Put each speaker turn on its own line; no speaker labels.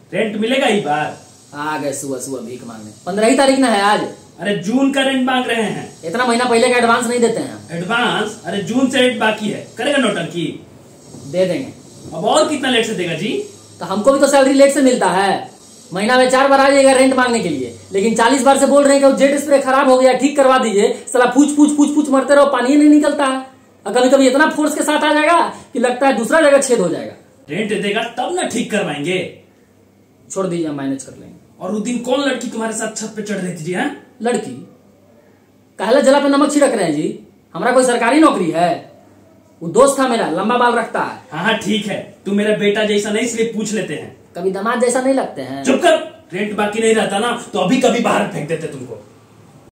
Rent मिलेगा ही बार।
आ गए सुबह सुबह भीख मांगने। 15 तारीख ना है आज।
अरे जून का रेंट मांग रहे हैं।
इतना महीना पहले का एडवांस नहीं देते हैं।
एडवांस? अरे जून से रेंट बाकी है, करेगा नौटंकी?
दे देंगे।
अब और कितना लेट से देगा जी?
तो हमको भी तो सैलरी लेट से मिलता है। महीना में 4 बार आ जाएगा रेंट मांगने के लिए, लेकिन 40 बार से बोल रहे हैं कि जेट स्प्रे खराब हो गया, ठीक करवा दीजिए। साला पूछ मरते रहो, पानी ही नहीं निकलता है। और कभी कभी इतना फोर्स के साथ आ जाएगा कि लगता है दूसरा जगह छेद हो जाएगा।
रेंट देगा तब ना ठीक करवाएंगे।
छोड़ दीजिए, मैनेज कर लेंगे।
और उस दिन कौन लड़की तुम्हारे साथ छत पे चढ़ रही थी जी? है
लड़की? कहला जला पे नमक छिड़क रहे हैं जी? हमारा कोई सरकारी नौकरी है? वो दोस्त था मेरा, लंबा बाल रखता है।
हाँ ठीक है, तू मेरा बेटा जैसा नहीं इसलिए पूछ लेते हैं।
कभी दामाद जैसा नहीं लगते हैं।
चुप कर। रेंट बाकी नहीं रहता ना तो अभी कभी बाहर फेंक देते तुमको।